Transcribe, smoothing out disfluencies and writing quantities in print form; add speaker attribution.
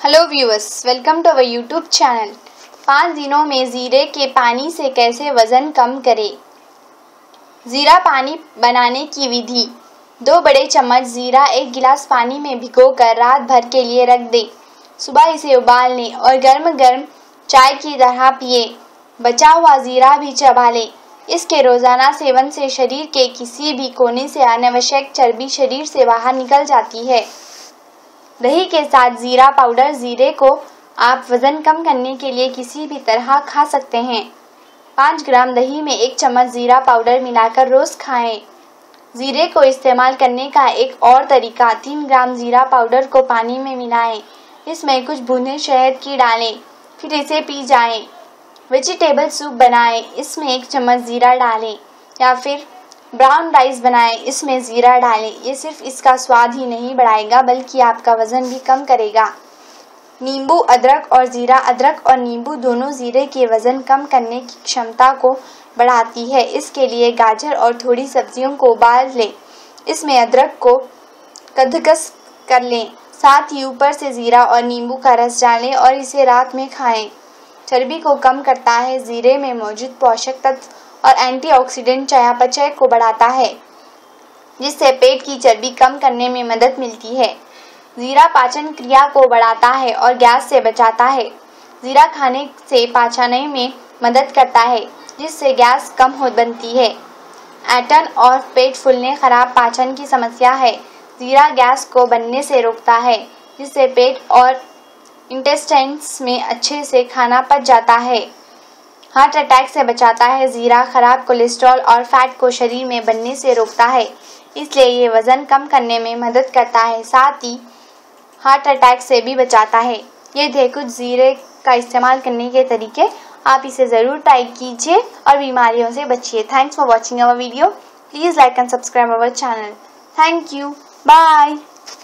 Speaker 1: Hello viewers, welcome to our YouTube channel. 5 दिनों में जीरे के पानी से कैसे वज़न कम करें। जीरा पानी बनाने की विधि। 2 बड़े चम्मच जीरा 1 गिलास पानी में भिगोकर रात भर के लिए रख दें। सुबह इसे उबाल लें और गर्म गर्म चाय की तरह पिए। बचा हुआ जीरा भी चबा लें। इसके रोज़ाना सेवन से शरीर के किसी भी कोने से अनावश्यक चर्बी शरीर से बाहर निकल जाती है। दही के साथ जीरा पाउडर। जीरे को आप वज़न कम करने के लिए किसी भी तरह खा सकते हैं। 5 ग्राम दही में 1 चम्मच जीरा पाउडर मिलाकर रोज़ खाएं। जीरे को इस्तेमाल करने का एक और तरीका, 3 ग्राम जीरा पाउडर को पानी में मिलाएं, इसमें कुछ बूंदें शहद की डालें, फिर इसे पी जाएं। वेजिटेबल सूप बनाएं, इसमें 1 चम्मच जीरा डालें, या फिर ब्राउन राइस बनाएं, इसमें जीरा डालें। ये सिर्फ इसका स्वाद ही नहीं बढ़ाएगा बल्कि आपका वज़न भी कम करेगा। नींबू, अदरक और जीरा। अदरक और नींबू दोनों जीरे के वज़न कम करने की क्षमता को बढ़ाती है। इसके लिए गाजर और थोड़ी सब्जियों को उबाल लें, इसमें अदरक को कद्दूकस कर लें, साथ ही ऊपर से जीरा और नींबू का रस डालें और इसे रात में खाएं। चर्बी को कम करता है। जीरे में मौजूद पोषक तत्व और एंटीऑक्सीडेंट चयापचय को बढ़ाता है, जिससे पेट की चर्बी कम करने में मदद मिलती है। जीरा पाचन क्रिया को बढ़ाता है और गैस से बचाता है। जीरा खाने से पाचन में मदद करता है, जिससे गैस कम बनती है। ऐंठन और पेट फूलने, खराब पाचन की समस्या है। जीरा गैस को बनने से रोकता है, जिससे पेट और इंटेस्टाइन्स में अच्छे से खाना पच जाता है। हार्ट अटैक से बचाता है। जीरा खराब कोलेस्ट्रॉल और फैट को शरीर में बनने से रोकता है, इसलिए ये वज़न कम करने में मदद करता है, साथ ही हार्ट अटैक से भी बचाता है। ये थे कुछ जीरे का इस्तेमाल करने के तरीके। आप इसे ज़रूर ट्राई कीजिए और बीमारियों से बचिए। Thanks for watching our video. Please like and subscribe our channel. Thank you. Bye.